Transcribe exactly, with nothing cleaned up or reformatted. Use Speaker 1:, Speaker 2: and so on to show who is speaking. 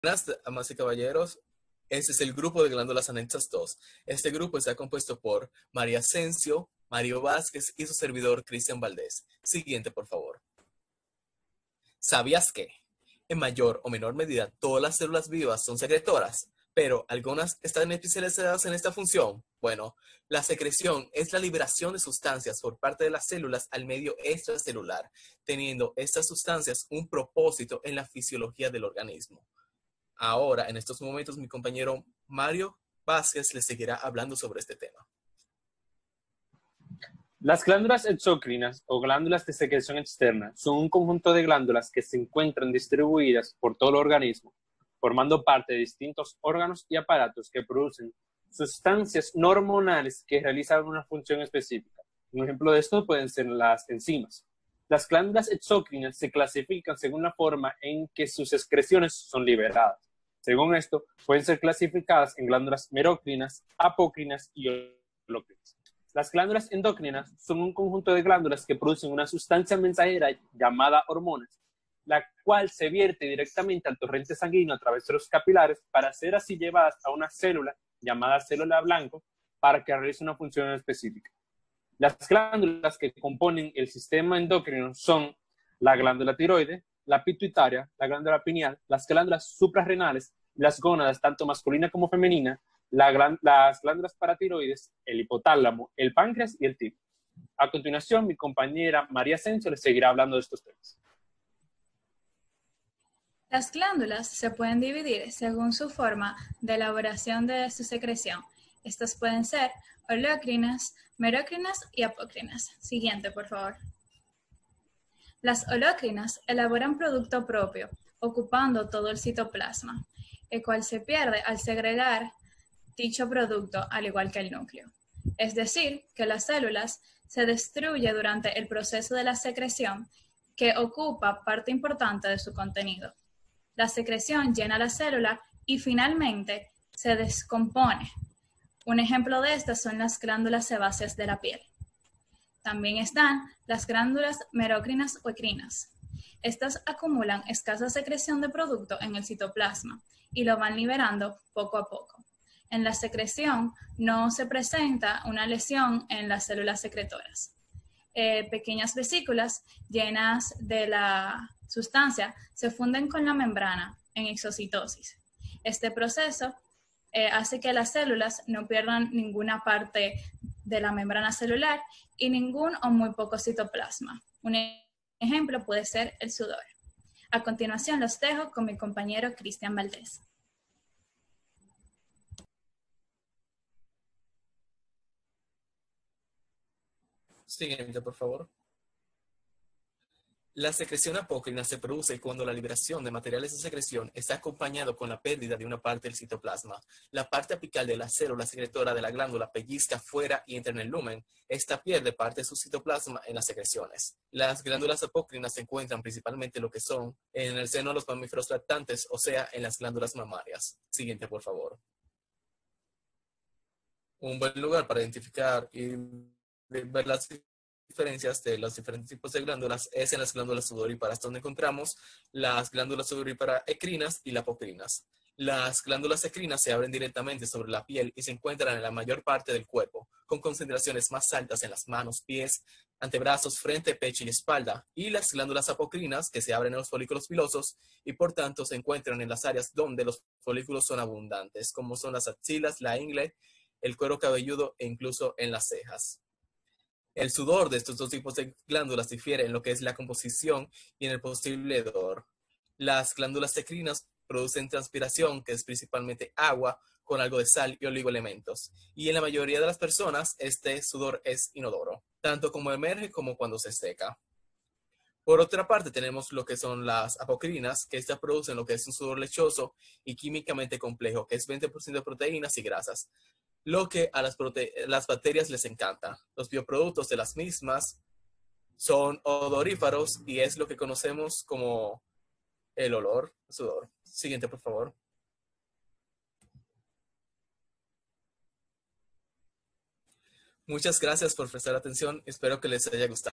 Speaker 1: Buenas, damas y caballeros. Este es el grupo de glándulas anexas dos. Este grupo está compuesto por María Asensio, Mario Vázquez y su servidor Cristian Valdés. Siguiente, por favor. ¿Sabías que, en mayor o menor medida, todas las células vivas son secretoras, pero algunas están especializadas en esta función? Bueno, la secreción es la liberación de sustancias por parte de las células al medio extracelular, teniendo estas sustancias un propósito en la fisiología del organismo. Ahora, en estos momentos, mi compañero Mario Vázquez les seguirá hablando sobre este tema.
Speaker 2: Las glándulas exócrinas o glándulas de secreción externa son un conjunto de glándulas que se encuentran distribuidas por todo el organismo, formando parte de distintos órganos y aparatos que producen sustancias no hormonales que realizan una función específica. Un ejemplo de esto pueden ser las enzimas. Las glándulas exócrinas se clasifican según la forma en que sus excreciones son liberadas. Según esto, pueden ser clasificadas en glándulas merocrinas, apocrinas y holócrinas. Las glándulas endócrinas son un conjunto de glándulas que producen una sustancia mensajera llamada hormonas, la cual se vierte directamente al torrente sanguíneo a través de los capilares para ser así llevadas a una célula llamada célula blanco para que realice una función específica. Las glándulas que componen el sistema endocrino son la glándula tiroide, la pituitaria, la glándula pineal, las glándulas suprarrenales, las gónadas, tanto masculina como femenina, la glá las glándulas paratiroides, el hipotálamo, el páncreas y el timo. A continuación, mi compañera María Asensio les seguirá hablando de estos temas.
Speaker 3: Las glándulas se pueden dividir según su forma de elaboración de su secreción. Estas pueden ser holócrinas, merocrinas y apocrinas. Siguiente, por favor. Las holócrinas elaboran producto propio, ocupando todo el citoplasma, el cual se pierde al segregar dicho producto, al igual que el núcleo. Es decir, que las células se destruyen durante el proceso de la secreción, que ocupa parte importante de su contenido. La secreción llena la célula y finalmente se descompone. Un ejemplo de estas son las glándulas sebáceas de la piel. También están las glándulas merocrinas o ecrinas. Estas acumulan escasa secreción de producto en el citoplasma y lo van liberando poco a poco. En la secreción no se presenta una lesión en las células secretoras. Eh, pequeñas vesículas llenas de la sustancia se funden con la membrana en exocitosis. Este proceso eh, hace que las células no pierdan ninguna parte de la membrana celular y ningún o muy poco citoplasma. Un ejemplo puede ser el sudor. A continuación los dejo con mi compañero Cristian Valdés.
Speaker 1: Siguiente, por favor. La secreción apócrina se produce cuando la liberación de materiales de secreción está acompañado con la pérdida de una parte del citoplasma. La parte apical de la célula secretora de la glándula pellizca fuera y entra en el lumen. Esta pierde parte de su citoplasma en las secreciones. Las glándulas apócrinas se encuentran principalmente lo que son en el seno de los mamíferos lactantes, o sea, en las glándulas mamarias. Siguiente, por favor. Un buen lugar para identificar y ver las diferencias de los diferentes tipos de glándulas es en las glándulas sudoríparas, donde encontramos las glándulas sudoríparas ecrinas y lapocrinas. Las glándulas ecrinas se abren directamente sobre la piel y se encuentran en la mayor parte del cuerpo, con concentraciones más altas en las manos, pies, antebrazos, frente, pecho y espalda, y las glándulas apocrinas, que se abren en los folículos pilosos y por tanto se encuentran en las áreas donde los folículos son abundantes, como son las axilas, la ingle, el cuero cabelludo e incluso en las cejas. El sudor de estos dos tipos de glándulas difiere en lo que es la composición y en el posible hedor. Las glándulas ecrinas producen transpiración, que es principalmente agua, con algo de sal y oligoelementos. Y en la mayoría de las personas, este sudor es inodoro, tanto como emerge como cuando se seca. Por otra parte, tenemos lo que son las apocrinas, que estas producen lo que es un sudor lechoso y químicamente complejo, que es veinte por ciento de proteínas y grasas, lo que a las, las bacterias les encanta. Los bioproductos de las mismas son odoríferos y es lo que conocemos como el olor a sudor. Siguiente, por favor. Muchas gracias por prestar atención. Espero que les haya gustado.